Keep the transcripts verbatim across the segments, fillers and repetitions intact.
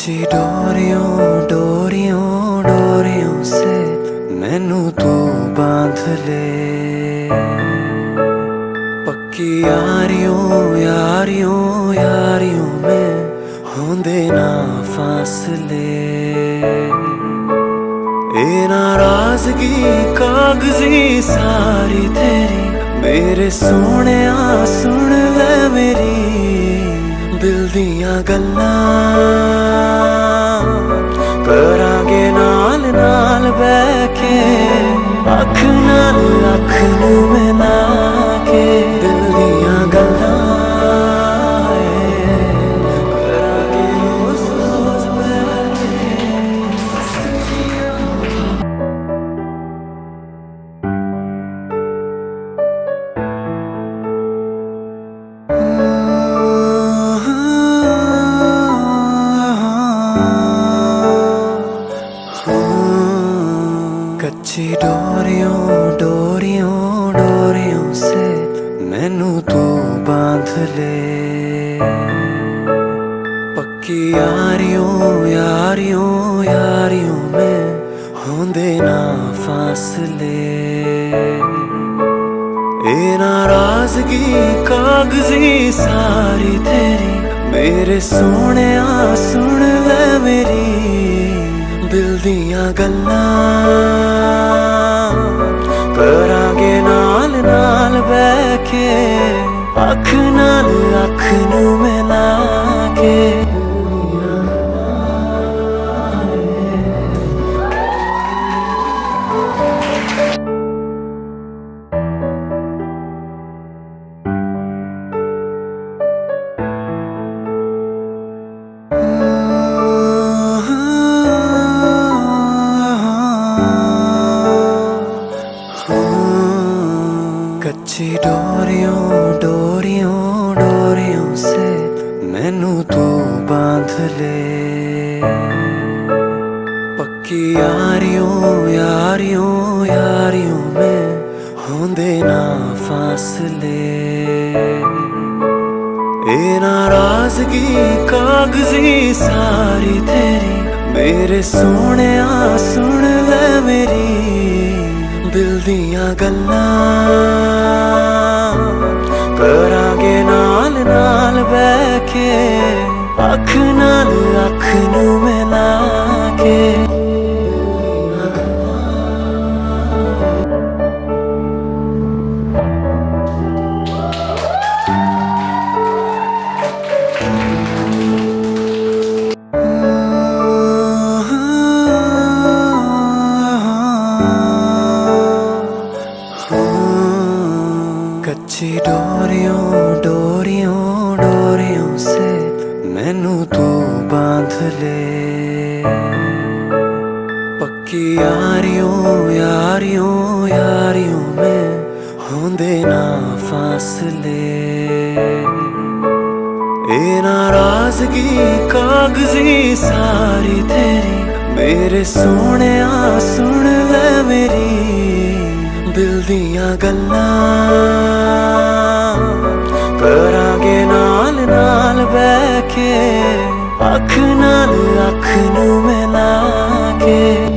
कच्ची डोरियों डोरियों डोरियों से मैनू तू बांध ले, पक्की यारियों यारियों यारियों में होंदे ना फासले। ए नाराजगी कागजी सारी तेरी, मेरे सोने सुन ले मेरी दिल दियां गल्लां, करांगे नाल नाल बैके अख नाल अख नू मिला के दिल दियां गल्लां करांगे रोज रोज बैके। कच्ची डोरियों डोरियों डोरियों से मैनू तू बांध ले, पक्की यारियों यारियों यारियों में होंदे ना फासले। ए नाराजगी कागजी सारी तेरी, मेरे सोने सुन ले मेरी दिल दियां गल्लां, करांगे नाल नाल बैके अख नाल अख नू मिला के। कच्ची डोरियों डोरियों डोरियों से मैनू तू बांध ले, पक्की यारियों यारियों यारियों में होंदे ना फासले। ए नाराजगी कागजी सारी तेरी, मेरे सोने सुन ले मेरी दिल दियां गल्लां, करांगे नाल नाल बैके अख नाल अख नू मिला के। कच्ची डोरियों डोरियों डोरियों से मैनू तू बांध ले, पक्की यारियों यारियों यारियों में होंदे ना फासले। ए नाराजगी कागजी सारी तेरी, मेरे सोने सुन ले मेरी दिल दियां गल्लां, करांगे नाल नाल बैके अख नाल अख नू मिला के।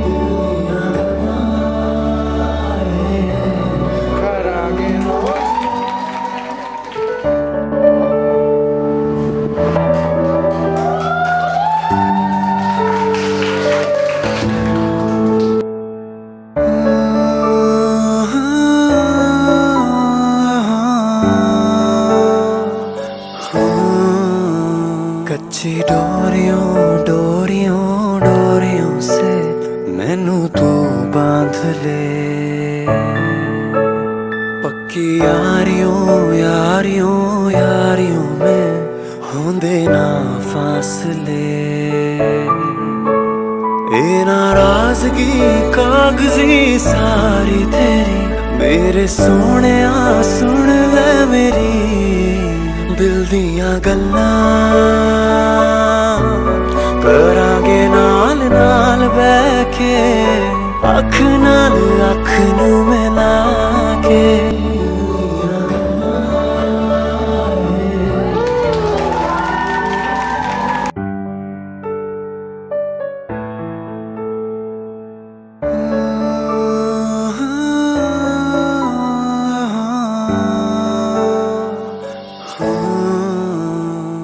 कच्ची डोरियों डोरियों डोरियों से मैनू तू बांध ले, पक्की यारियों यारियों यारियों में होंदे ना फासले। ए नाराजगी कागजी सारी तेरी, मेरे सोने सुन ले मेरी दिल दियां गल्लां, करांगे नाल नाल बैके अख नाल अख नू मिला के।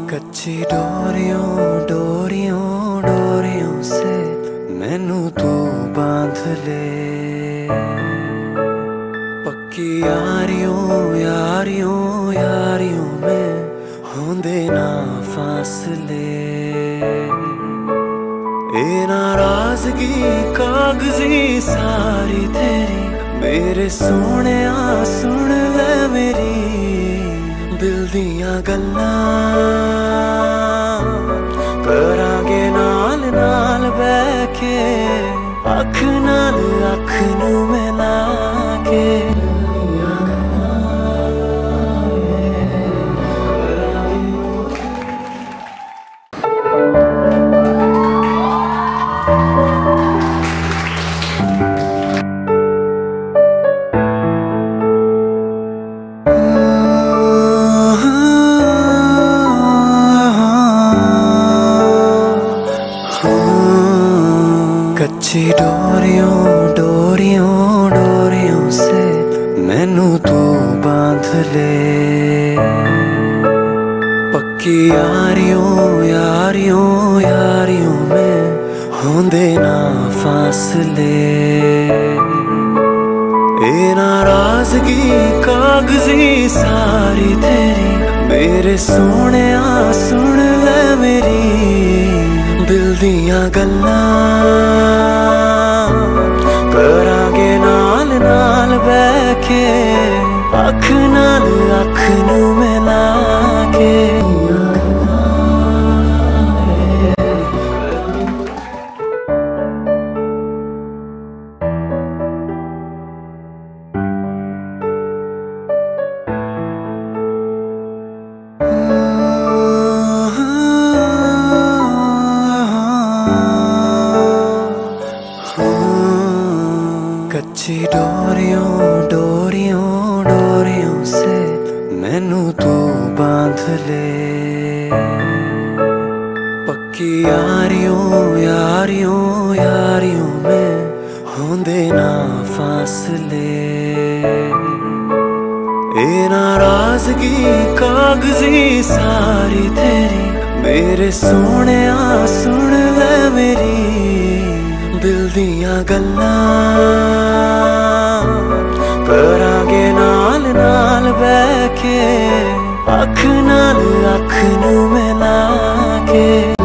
कच्ची डोरियों डोरियों डोरियों से मैनू तू बांध ले, पक्की यारियों यारियों यारियों में होंदे ना फासले। ए नाराजगी कागजी सारी तेरी, मेरे सोने सुन ले मेरी दिल दियां गल्लां, करांगे नाल नाल बैके अख नाल अख नू मिला के। कच्ची डोरियों डोरियों डोरियों से मैनू तू बांध ले, पक्की यारियों यारियों यारियों में होंदे ना फासले। ए नाराजगी कागजी सारी तेरी, मेरे सोने सुन ले मेरी दिल दियां गल्लां, करांगे नाल नाल बैके अख नाल अख नू मिला के। कच्ची डोरियों डोरियों डोरियों से मैनू तू बांध ले, पक्की यारियों यारियों यारियों में होंदे ना फासले। ए नाराजगी कागजी सारी तेरी, मेरे सोने सुन ले मेरी दिल दियां गल्लां, करांगे नाल नाल बैके अख नाल अख नू मिला के।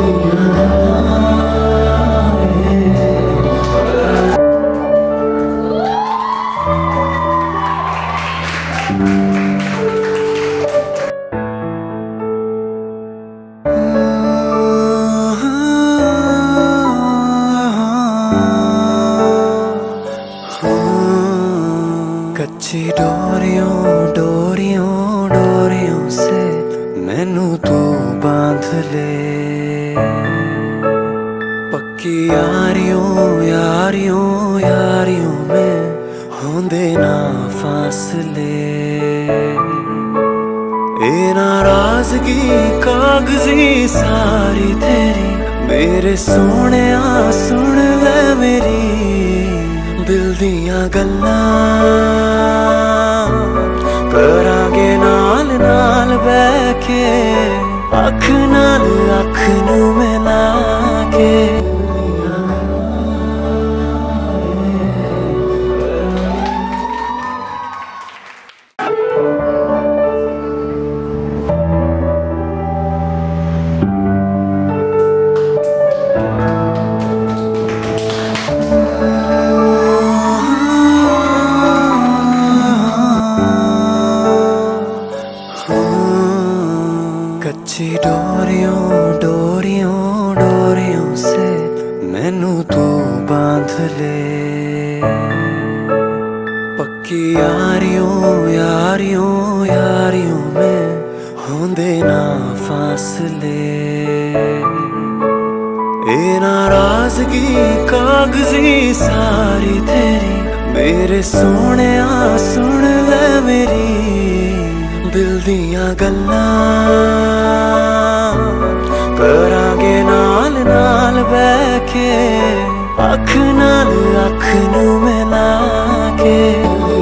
कच्ची डोरियों डोरियों डोरियों से मैनू तू बांध ले, पक्की यारियों यारियों यारियों में होंदे ना फासले। ए नाराजगी कागजी सारी तेरी, मेरे सोने सुन ले मेरी दिल दियां गल्लां, करांगे नाल नाल बैके अख नाल अख नू मिला के। कच्ची डोरियों डोरियों डोरियों से मैनू तू बांध ले, पक्की यारियों यारियों यारियों में होंदे ना फासले। ए नाराजगी कागजी सारी तेरी, मेरे सोने सुन ले मेरी दिल दियां गल्लां, करांगे नाल नाल बैके अख नाल अख नू मिला के।